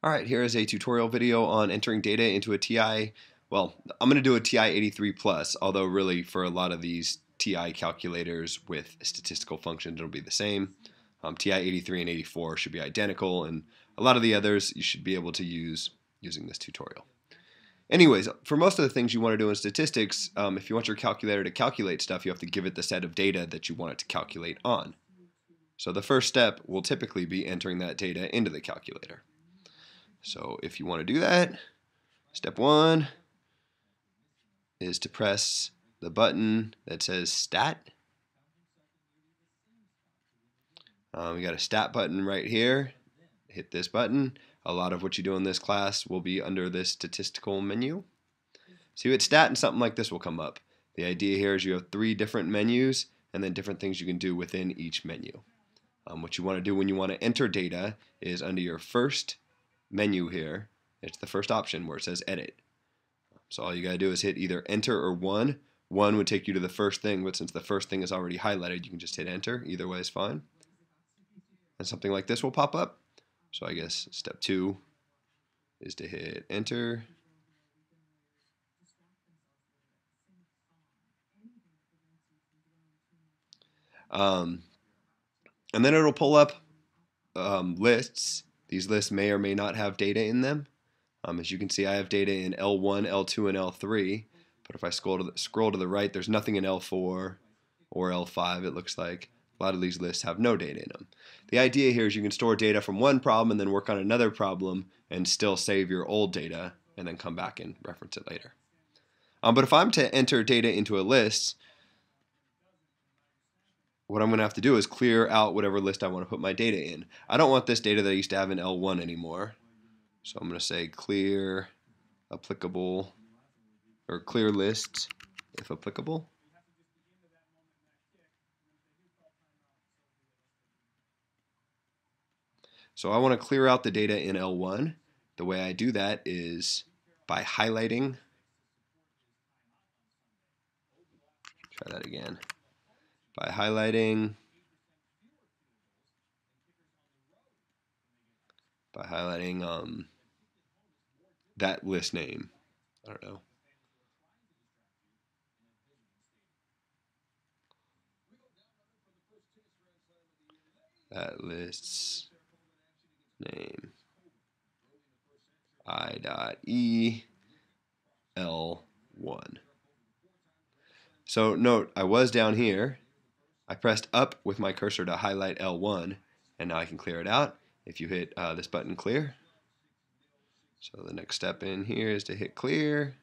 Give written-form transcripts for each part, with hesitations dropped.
Alright, here is a tutorial video on entering data into a TI. Well, I'm going to do a TI-83 plus, although really for a lot of these TI calculators with statistical functions it'll be the same. TI-83 and 84 should be identical, and a lot of the others you should be able to use using this tutorial. Anyways, for most of the things you want to do in statistics, if you want your calculator to calculate stuff, you have to give it the set of data that you want it to calculate on. So the first step will typically be entering that data into the calculator. So if you want to do that, step one is to press the button that says Stat. We got a Stat button right here. Hit this button. A lot of what you do in this class will be under this statistical menu. So you hit Stat and something like this will come up. The idea here is you have 3 different menus and then different things you can do within each menu. What you want to do when you want to enter data is under your first menu here, it's the first option where it says Edit. So all you got to do is hit either Enter or 1. 1 would take you to the first thing, but since the first thing is already highlighted, you can just hit Enter. Either way is fine. And something like this will pop up. So I guess step 2 is to hit Enter. And then it'll pull up lists. These lists may or may not have data in them. As you can see, I have data in L1, L2, and L3. But if I scroll to the right, there's nothing in L4 or L5, it looks like. A lot of these lists have no data in them. The idea here is you can store data from one problem and then work on another problem and still save your old data and then come back and reference it later. But if I'm to enter data into a list, what I'm going to have to do is clear out whatever list I want to put my data in. I don't want this data that I used to have in L1 anymore. So I'm going to say clear applicable, or clear lists if applicable. So I want to clear out the data in L1. The way I do that is by highlighting. Try that again. By highlighting that list name. I don't know. That list's name I.E L1. So note, I was down here. I pressed up with my cursor to highlight L1, and now I can clear it out. If you hit this button, clear. So the next step in here is to hit clear.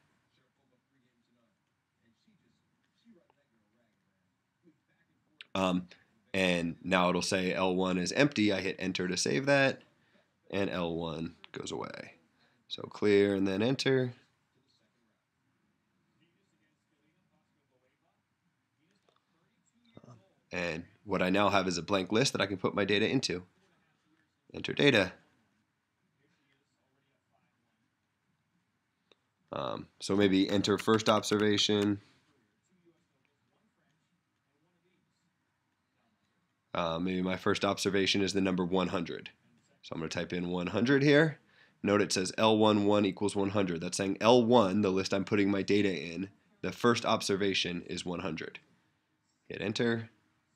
And now it'll say L1 is empty. I hit enter to save that, and L1 goes away. So clear and then enter. And what I now have is a blank list that I can put my data into. Enter data. So maybe enter first observation. Maybe my first observation is the number 100. So I'm going to type in 100 here. Note it says L11 equals 100. That's saying L1, the list I'm putting my data in, the first observation is 100. Hit enter.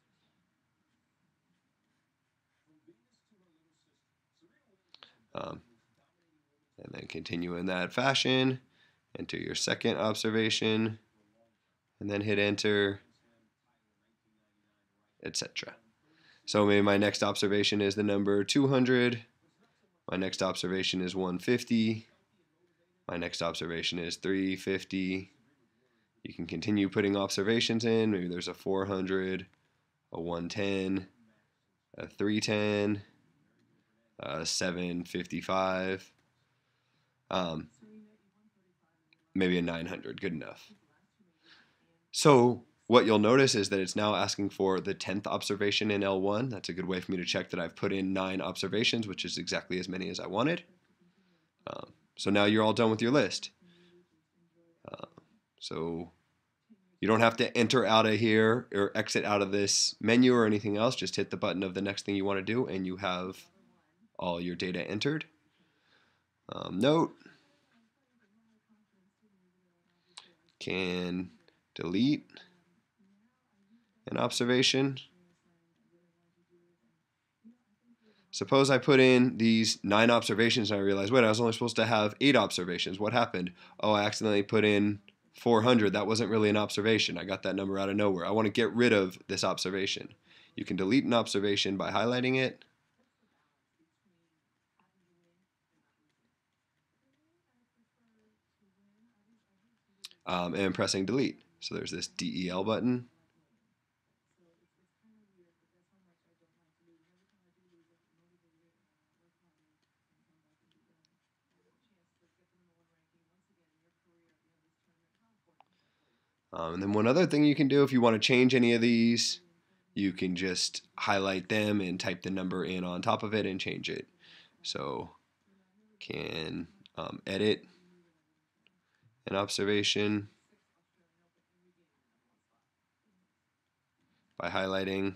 And then continue in that fashion. Enter your second observation, and then hit enter, etc. So maybe my next observation is the number 200. My next observation is 150. My next observation is 350. You can continue putting observations in. Maybe there's a 400, a 110, a 310, a 755. Maybe a 900, good enough. So what you'll notice is that it's now asking for the 10th observation in L1. That's a good way for me to check that I've put in 9 observations, which is exactly as many as I wanted. So now you're all done with your list. So you don't have to enter out of here or exit out of this menu or anything else. Just hit the button of the next thing you want to do and you have all your data entered. note, can delete an observation. Suppose I put in these 9 observations and I realize, wait, I was only supposed to have 8 observations. What happened? Oh, I accidentally put in 400. That wasn't really an observation. I got that number out of nowhere. I want to get rid of this observation. You can delete an observation by highlighting it. And pressing delete. So there's this DEL button. And then one other thing you can do if you want to change any of these, you can just highlight them and type the number in on top of it and change it. So can edit an observation by highlighting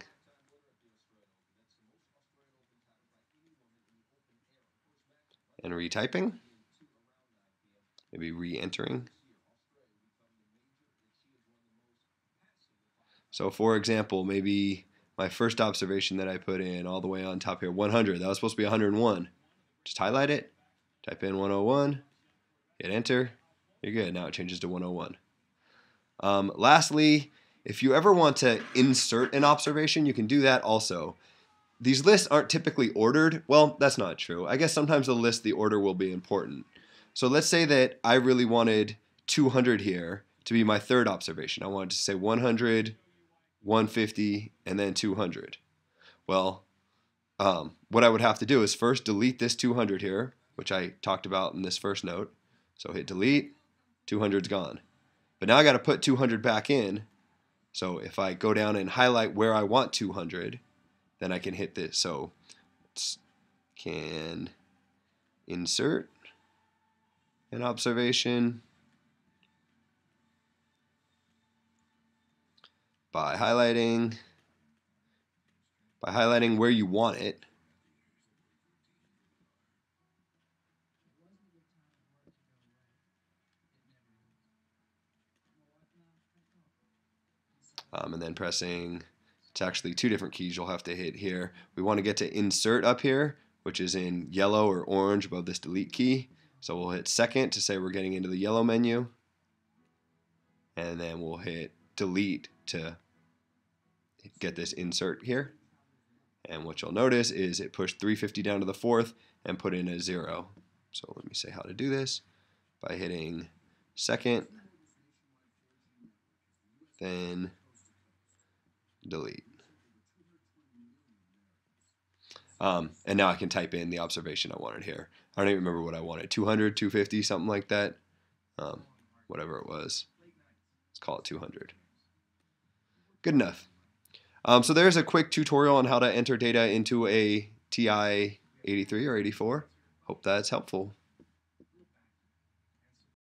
and retyping, maybe re-entering. So for example, maybe my first observation that I put in all the way on top here, 100, that was supposed to be 101. Just highlight it, type in 101, hit enter, you're good. Now it changes to 101. Lastly, if you ever want to insert an observation, you can do that also. These lists aren't typically ordered. Well, that's not true. I guess sometimes the order will be important. So let's say that I really wanted 200 here to be my third observation. I wanted to say 100, 150, and then 200. Well, what I would have to do is first delete this 200 here, which I talked about in this first note. So hit delete, 200's gone. But now I got to put 200 back in. So if I go down and highlight where I want 200, then I can hit this. So can insert an observation by highlighting where you want it. And then pressing, it's actually 2 different keys you'll have to hit here. We want to get to insert up here, which is in yellow or orange above this delete key. So we'll hit second to say we're getting into the yellow menu. And then we'll hit delete to get this insert here. And what you'll notice is it pushed 350 down to the 4th and put in a 0. So let me say how to do this by hitting second, then delete. And now I can type in the observation I wanted here. I don't even remember what I wanted, 200, 250, something like that. Whatever it was. Let's call it 200. Good enough. So there's a quick tutorial on how to enter data into a TI-83 or 84. Hope that's helpful.